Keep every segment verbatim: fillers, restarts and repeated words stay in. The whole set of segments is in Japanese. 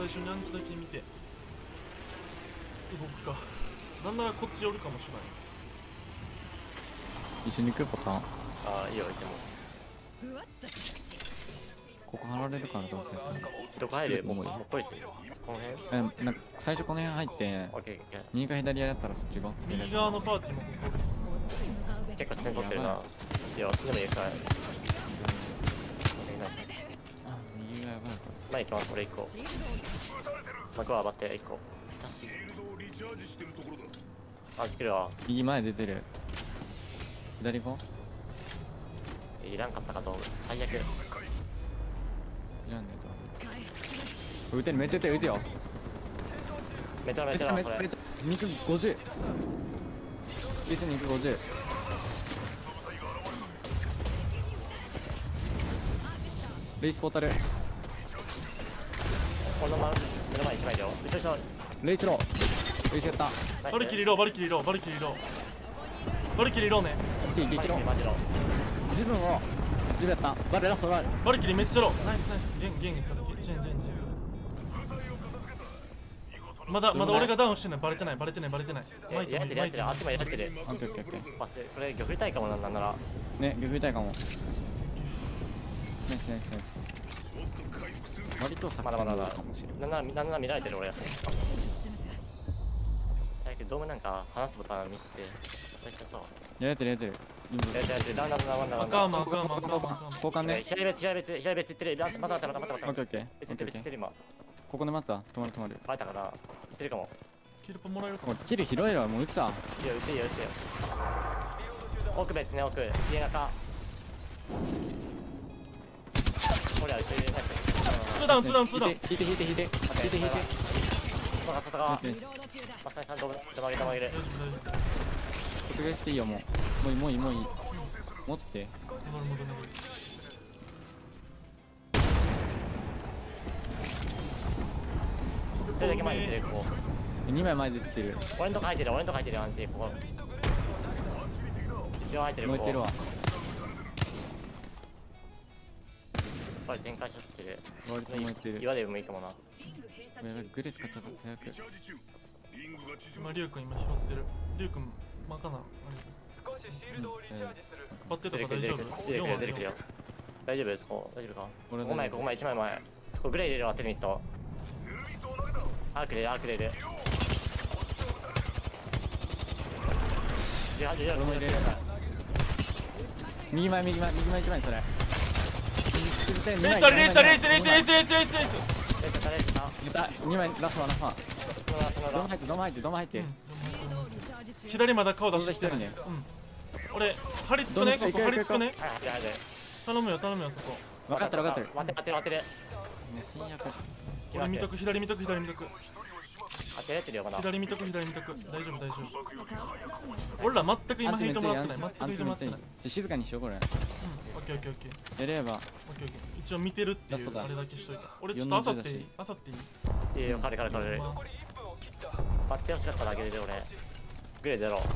初にアンチだけ見て動くか。なんならこっち寄るかもしれない。 一緒に行くパターン。 ああいいよ、いてもここ離れるからどうせ。 どこ入る？もうもうこいするこの辺。 え、なんか最初この辺入ってオッケーオッケー。 右か左やったらそっちが右側のパーティーもここ結構視線取ってるな。いや、そっちでもいいかい。 あ、右がやばいか前行きます、俺行こう。幕は上がって行こう。あ、じきるわ。 ら。右前出てる。左行こいらんかったかと思う。最悪。 う。いらんねえと。撃てる、めっちゃ撃てる、撃つよ。 めちゃめちゃな、これ。 めっちゃめっちゃ肉ごじゅう。別に肉ごじゅう。レイスポータル。 このまま、その前一枚いるよ。後ろ後ろ。 レイスロー。レイスやった。 バリキリローバリキリローバリキリローバリキリローね。 いい、激ロー。 マジの。 自分を。自分やった。バレラストラル。 バリキリめっちゃロー。ナイスナイス。ゲンゲンそれ。ジェンジェンジェンそれ。まだまだ俺がダウンしてない。バレてないバレてないバレてない。マイクやってるやってる。あっちもやってる。 オッケーオッケーオッケー。 パス。これ、玉りたいかもな、なんなら。 ね、玉みたいかも。ナイスナイスナイス。割と作まだまだまだかもしれない。 なんなら、なんなら見られてる俺。最近ドームなんか話すボタンミスって。やっちゃったわ。 やれてるやれてる。 やってるやってる。だんだんだんだんだんだん。 赤馬赤馬赤馬赤馬。 交換ね。 左別、左別、左別行ってる。またまたまたまたまた。 オッケーオッケー。 別行ってる、別行ってる今。 ここで待つわ。止まる止まる。 バレたかな。行ってるかも。 キルパもらえるかも。 もうキル拾えるわ、もう撃つわ。 いいよ、撃っていいよ、撃っていいよ。奥別ね、奥。家中。これは後ろに入ってる。 ツーダウンツーダウンツーダウン。 引いて引いて引いて引いて引いて引いて。 外側、外側。 ナイスナイス。 マサイさん、どまげどまげる。 大丈夫大丈夫。 特別していいよ、もう。もういいもういいもういい。持って。 戻る戻る戻る。 それだけ前に出てる、ここ。 にまい前出てきてる。 俺んとこ入ってる、俺んとこ入ってる、アンチ、ここ。一応入ってる、ここ。 燃えてるわ。 これ展開しようとしてる。 割と燃えてる。 岩でもいいかもな。 グレ使っちゃった最悪。 今リュウ君今拾ってる。リュウ君まかな。 少しシールドをリチャージする。 バッテと出てくる、 か大丈夫？ 出てくる、出てくる、出てくるよ。大丈夫です、ここ。大丈夫か？ 俺ここ前、ここ前、一枚前。そこグレー入れるわ、テルミット。アーク入れる、アーク入れる。 俺も入れる。右前右前右前一枚それ。 レースレースレースレースレースレースレースレースレースレース。 レースレースな。 やったにまいラストはラストは。 そのドーム入ってドーム入ってドーム入って。 左まだ顔出してきてるね。うん。俺張り付くね、ここ張り付くね。 はい、はい、はい。 頼むよ頼むよそこ。 分かってる分かってる。 待って、待ってる、待ってる。 新薬。 俺見とく左見とく左見とく。 当てられてるよ、まだ。 左見とく左見とく。大丈夫大丈夫。俺ら全く今ヘイトもらってない。全くヘイトもらってない。 静かにしようこれ。 オッケーオッケーオッケー。 やれば。 オッケーオッケー。一応見てるっていうあれだけしといた。俺ちょっとあさっていい？あさっていい？ いいよ、彼彼彼。待ってほしかっただけで俺。グレーゼロ。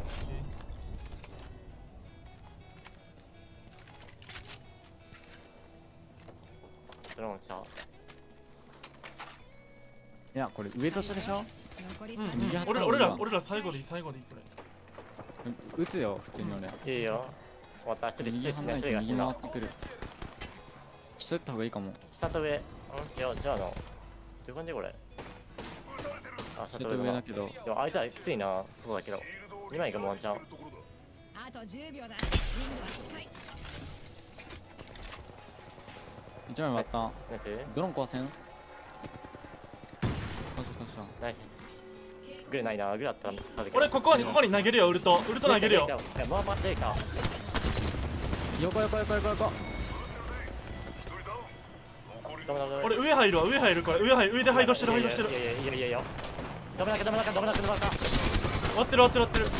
ドローン来た。 いやこれ上と下でしょ。 うんうん。俺俺ら俺ら最後でいい最後でいいこれ。 撃つよ普通に俺。 いいよ。終わった。一人ステージね、一人が死右んだ。 回ってくる。下撃った方がいいかも。 下と上。うん、違う違うの。どういう感じこれ。あ、下下と上だと上だけど。 でもあいつはきついな、そうだけど。にまいがもうワンチャン。 あとじゅうびょうだ。リングは近い。 一枚割った。 ナイスドローン壊せん。壊した壊した。 ナイス。グレーないな、グレーだったらされるけど。 俺ここにここに投げるよウルトウルト投げるよ。 いや、もう待っていいか。 横横横横横。 俺上入るわ上入るこれ上入る上でハイドしてるハイドしてる。 いやいやいやいやいや。ダメだけダメだけダメだけダメだけ。 割ってる割ってる割ってる。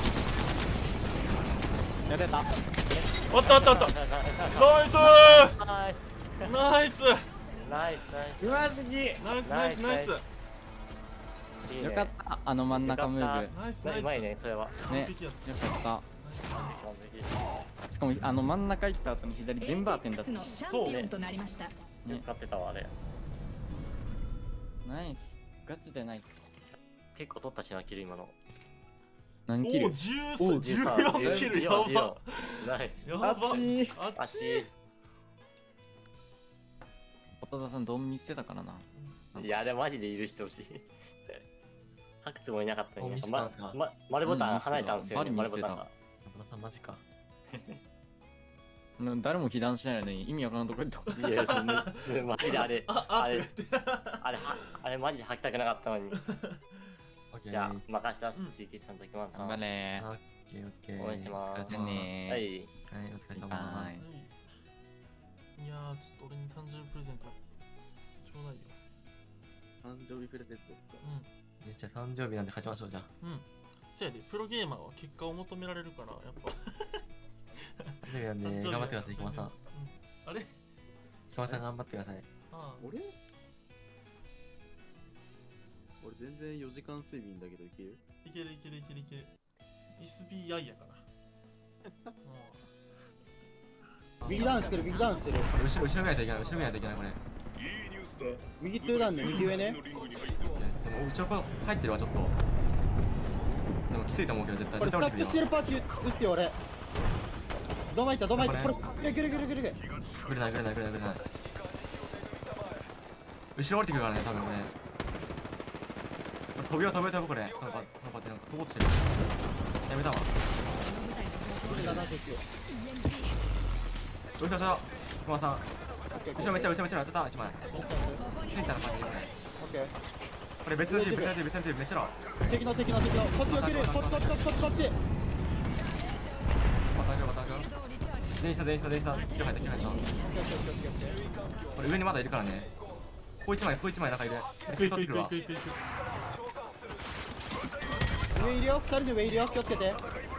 やれた。 割った割った割った。ナイスナイスナイスナイスうますぎ。 ナイスナイスナイス。 いいね。 よかったあの真ん中ムーブ。 ナイスナイス。 うまいね、それは。 ね。よ完璧やったかった。しかもあの真ん中行った後に左ジェンバー点だった。 チャンピオンとなりました。 よかってたわ、あれ。 ナイス。ガチでナイス。 結構取ったしな、キル今の。 何キル？ おお、じゅうさん、じゅうよんキル、やば。 ナイス。 やば。 あっちあっち。 あっち。 音田さんドン見捨てたからな。 いや、あれマジで許してほしい。吐くつもりなかったのに、 おミスったんすかま、ま、丸ボタン離れたんですよね、 うんミスった丸ボタンが。 中田さんマジか。 うん誰も被弾しないのに意味わからんとこ行った。 いや、そんな、マジであれ、 あ、ああれって言って。 あれ、はあれマジで吐きたくなかったのに。 オッケー。 じゃあ、任せたす、シーケーさんときます。 頑張れオッケーオッケー。 応援しますお疲れ様じゃあねはい。 はい、お疲れ様。 はいいやー、ちょっと俺に誕生日プレゼントちょうだいよ。 誕生日プレゼントですか。 うじゃあ誕生日なんで勝ちましょう、じゃあ。 ん。うん。せやで、プロゲーマーは結果を求められるから、やっぱ。 誕生日なんで頑張ってください、ひまさん。 うんあれひまさん頑張ってください。 ああ。 俺俺全然よじかん睡眠だけどいける？ いけるいけるいけるいける。エスビーアイ やから。 ビッグダウンしてる、ビッグダウンしてる。 後ろ、後ろ見ないといけない、後ろ見ないといけない、これ。 右中段で右上ね。 でも、後ろこ入ってるわ、ちょっと。でも、きついと思うけど、絶対。 これ、スタックしてる。 るパーティー打ってよ、俺。ドマいった、ドマいった。これ、ぐるぐるぐるぐるぐる。 ぐれない、ぐれない、ぐれない、ぐれない。後ろ降りてくるからね、多分これ。飛びよう、飛びよう、飛ぶ、これ。なんか、なんか、なんか、飛ぼうとしてる。やめたわ。 ななじゅうきゅう。 後ろ、後ろ。熊さん。後ろめっちゃ、後ろめっちゃ、やってた、一枚。ケンちゃんのパーティーね。 オッケー。 これ別のチーム、別のチーム、別のチーム、めっちゃろ。 敵の敵の敵の。こっち避ける。こっちこっちこっちこっちこっち。 また上、また上。全員下、全員下、全員下。キル入った、キル入った。これ上にまだいるからね。ここ一枚、ここ一枚中いる。食い取ってくるわ。 いくいくいくいく。 上いるよ、二人で上いるよ、気をつけて。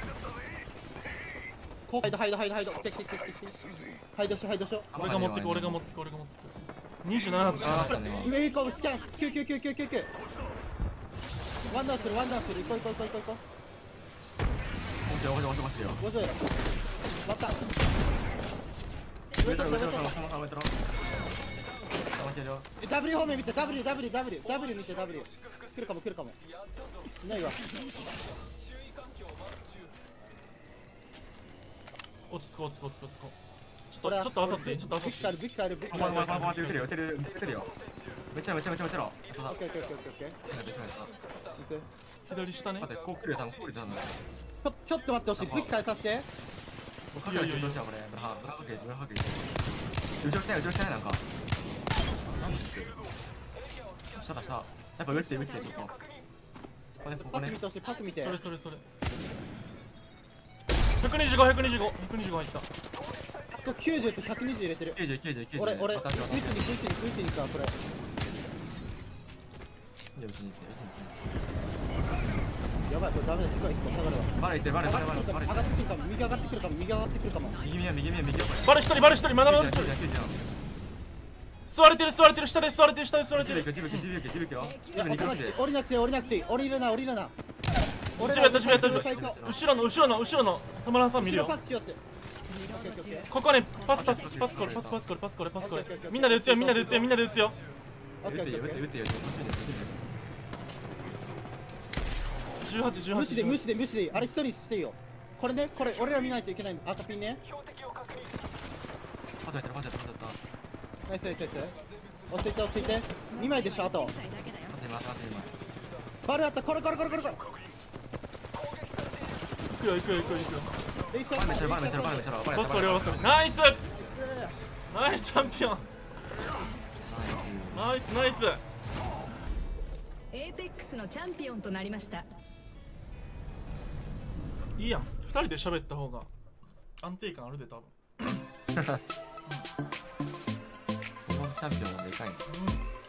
こう、ハイドハイドハイドハイド。敵敵敵敵。ハイドしよう、ハイドしよ俺が持ってく、俺が持ってく、俺が持ってく。にじゅうなな発しあまー、ね。 う。上行こう、スキャン。きゅうきゅうきゅうきゅうきゅうきゅう。ワンダウンする、ワンダウンする。行こう行こう行こう行こ面白い、面白い、面白い。 う。ごじゅうやろ。割った。 上取ろ、上取ろ、 上取ろ、上取ろ。 上取ろ。上取ろ。 W 方面見て、W、W、W、W 見て、W。来るかも、来るかも。いないわ。 落ち着こう、落ち着こう、落ち着こう、落ち着こう。ちょっと、ちょっとあさって、ちょっとあさって。 武器変える、武器変える、武器ここ変える。 ここここって打てるよ、打てる、打てるよ。めっちゃめちゃめちゃめちゃろ。 オッケーオッケーオッケーオッケーオッケー。行く。 左下ね。 待って、こう来るよ、多分こう来るじゃん。もうちょちょっと待ってほしい。武器変えさせて。 かけるよ、どうしよう、これ。ブラハ、ブラハケ、ブラハケ。後ろ来たい、後ろ来たい、なんか。なんで下だ、下。やっぱ上来て、上来て、ちょっと。ここね、ここねパス見。てほしい、パス見て。 それそれそれ。ひゃくにじゅうご、ひゃくにじゅうご、ひゃくにじゅうご入った。 これきゅうじゅうとひゃくにじゅう入れてる。 きゅうじゅう、きゅうじゅう、きゅうじゅう。 俺、俺、 私、 ブ私。 イチに、ブイチに、ブイチにか、これ。 いや、うちに行って、 やばい、これダメだ。低い、下がるわ。 バレて、バレ、バレ、バレ、 上バレ。 がってくるかも、右上がってくるかも、右上がってくるかも。 右見よ、右見よ、右よ、これ。 バル一人、バル一人、まだまだ一きゅうじゅう、 人。 きゅうじゅう。 座れてる、座れてる、下で座れてる、下で座れてる。 ジビキ、ジビキ、ジビキ、ジビキよ。 いや、 ジビキ、 降りなくて、降りなくていい、降りるな、降りるな。 自分やった、自分やった、自分最高。 後ろの、後ろの、後ろの、田村さん見るよ後ろパ。スしようって。オッケーオッケーオッケー。 ここね、パス、パス、パスこれ、パス、パスこれ、パスこれ、パスこれ。みんなで打つよ、みんなで打つよ、みんなで打つよ。 オッケ打ってよ、 ーオッケーオッケ打ってよ、打ってよ、こっち見て、こっち見て。 じゅうはち、じゅうー。 はち。 無視で、無視で、無視でいい。あれ一人していいよ。これね、これ、俺ら見ないといけないの。赤ピンね。 パスやった、パスやった、パスやった。 ナイスナイスナイス。落ち着いて、落ち着いて。にまいでしょ、あと。 パス今、パス今。 バルあった、これこれこれこれこれ。 行くよ、行くよ、行くよ、行くよ。 レイサバレめっちゃろ、バレめっちゃろ、バレめっちゃろ。バレパスこれ、パスこれ。ナイスナイスチャンピオンナイス、ナイス。 エーペックスのチャンピオンとなりました。 いいやん、ふたりで喋った方が安定感あるで、多分。 このチャンピオンもでかいね。 うん